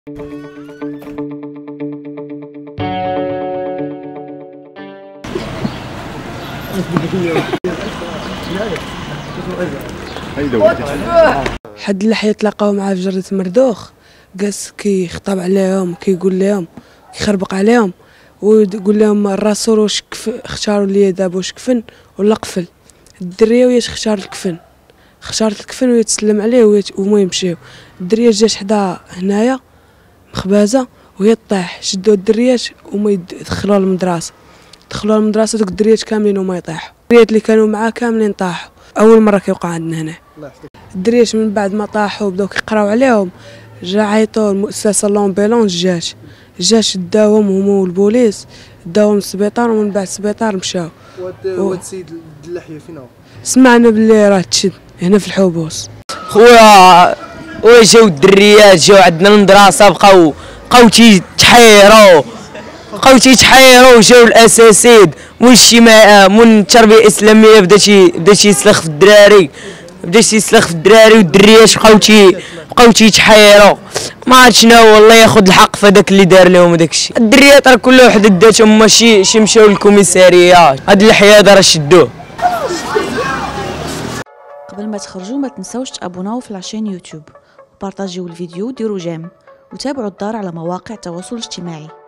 حد اللحية تلاقاو معاه في جرة مردوخ، جالس كيخطب عليهم، كيقول لهم، كيخربق عليهم ويقول لهم الرسول واش اختاروا لي دابا واش كفن ولا قفل. الدريه وهي اختار الكفن، اختارت الكفن وهي تسلم عليه وهما يمشيو. الدريه جات حدا هنايا مخبازه وهي طيح، شدوا الدريات وهما يدخلوها للمدرسه. دخلوها للمدرسه دوك الدريات كاملين هما يطيحوا، الدريات اللي كانوا معاه كاملين طاحوا. اول مره كيوقع عندنا هنا. الدريات من بعد ما طاحوا بداو كيقراو عليهم، جا عيطوا المؤسسه لومبيلونس جات شداوهم هما والبوليس، داوهم للسبيطار ومن بعد السبيطار مشاو. وهاد السيد اللحيه فين هو؟ سمعنا باللي راه تشد هنا في الحبوس. خويا جاو الدريات جاو عندنا المدرسه بقاو تيتحيروا جاو الاساسيد والاجتماع من التربيه الاسلاميه بدا يسلخ في الدراري، والدريات بقاو تيتحيروا. ما عرفت شنو والله ياخذ الحق في هذاك اللي دار لهم هذاك الشيء. الدريات راه كل وحده داتهم، ماشي مشاو للكوميساريه. هاد اللحيه هذا راه شدوه. قبل ما تخرجوا ما تنساوش تابوناو في لاشين يوتيوب وبارطاجيو الفيديو وديروا جيم وتابعوا الدار على مواقع التواصل الاجتماعي.